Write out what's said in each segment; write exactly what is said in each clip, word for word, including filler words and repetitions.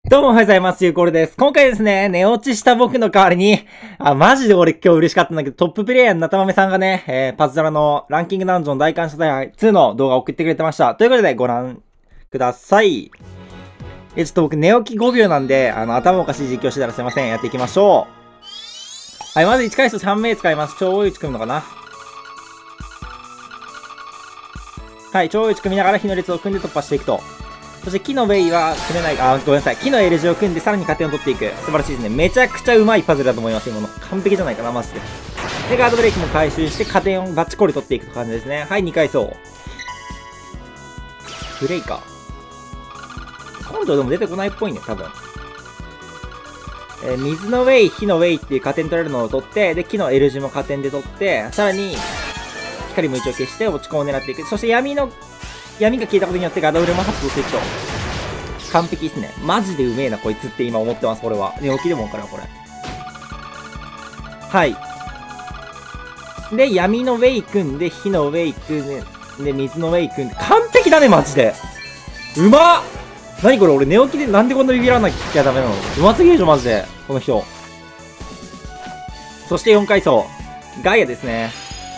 どうもおはようございます。ゆうこるです。今回ですね、寝落ちした僕の代わりに、あ、マジで俺今日嬉しかったんだけど、トッププレイヤーのなたまめさんがね、えー、パズドラのランキングダンジョン大感謝祭ツーの動画を送ってくれてました。ということでご覧ください。え、ちょっと僕寝起きごびょうなんで、あの、頭おかしい実況してたらすいません。やっていきましょう。はい、まずいち回数さん名使います。超追い打ち組むのかな。はい、超追い打ち組みながら火の列を組んで突破していくと。そして木のウェイは組めない、あ、ごめんなさい。木の L 字を組んでさらに加点を取っていく。素晴らしいですね。めちゃくちゃうまいパズルだと思います、今の。完璧じゃないかな、マジで。で、ガードブレーキも回収して加点をバッチコリ取っていく感じですね。はい、にかい走。ブレイカー。今度でも出てこないっぽいね、多分。えー、水のウェイ、火のウェイっていう加点取れるのを取って、で、木の L 字も加点で取って、さらに、光も一応消して落ち込みを狙っていく。そして闇の、闇が効いたことによってガードブレも発動していくと。完璧ですね。マジでうめえな、こいつって今思ってます、これは。寝起きでもわかるわ、これ。はい。で、闇のウェイ組んで、火のウェイ組んで、で、水のウェイ組んで、完璧だね、マジで。うまっ！何これ、俺寝起きでなんでこんなビビらなきゃダメなの？うますぎるでしょ、マジで。この人。そしてよんかい走。ガイアですね。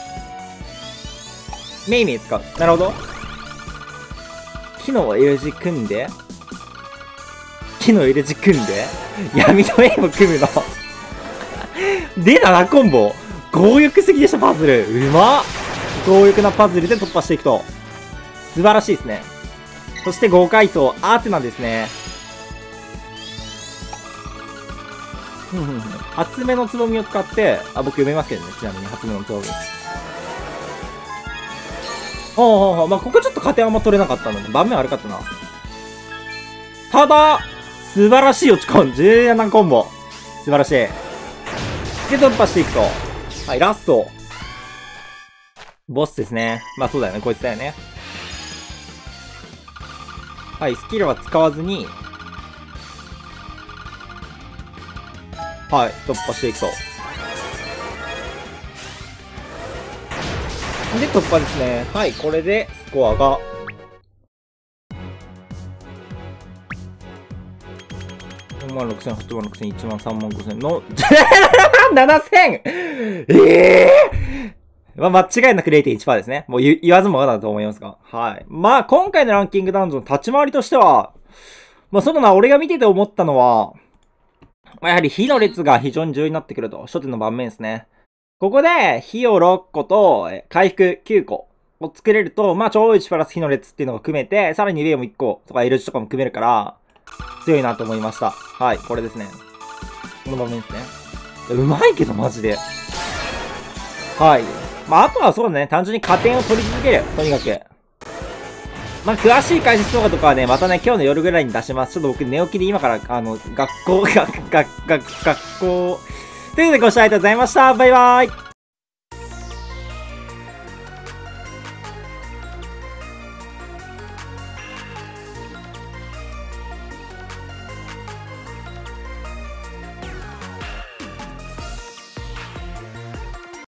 メイメイ使う。なるほど。木の L 字組んで、木の L 字組んで、闇のウェイも組むの。で、ななコンボ。強欲すぎでしょ、パズル。うまっ。強欲なパズルで突破していくと。素晴らしいですね。そしてごかい走、アーテナですね。ふんふんふん。初目のつぼみを使って、あ、僕読めますけどね、ちなみに初目のつぼみ。おうおうおう、まあ、ここちょっと加点あんま取れなかったので、盤面悪かったな。ただ、素晴らしい落ち込ん。じゅうななコンボ。素晴らしい。で、突破していくと。はい、ラスト。ボスですね。まあそうだよね、こいつだよね。はい、スキルは使わずに、はい、突破していくと。で、突破ですね。はい、これで、スコアが、よんまんろくせん、はちまんろくせん、いちまん、さんまんごせんの、ななせん! ええー、まあ、間違いなく れいてんいちパーセント ですね。もう言わずもがなだと思いますが。はい。まあ、今回のランキングダウンの立ち回りとしては、まあ、そのな、俺が見てて思ったのは、まあ、やはり火の列が非常に重要になってくると。初手の盤面ですね。ここで、火をろっこと回復きゅうこを作れると、まあ、超いちプラス火の列っていうのが組めて、さらにウェイもいっことか L 字とかも組めるから、強いなと思いました。はい、これですね。この場面ですね。うまいけど、マジで。はい。まあ、あとはそうだね、単純に加点を取り続ける。とにかく。まあ、詳しい解説動画とかはね、またね、今日の夜ぐらいに出します。ちょっと僕寝起きで今から、あの、学校、学、学、学、学校、ということでご視聴ありがとうございました。バイバーイ。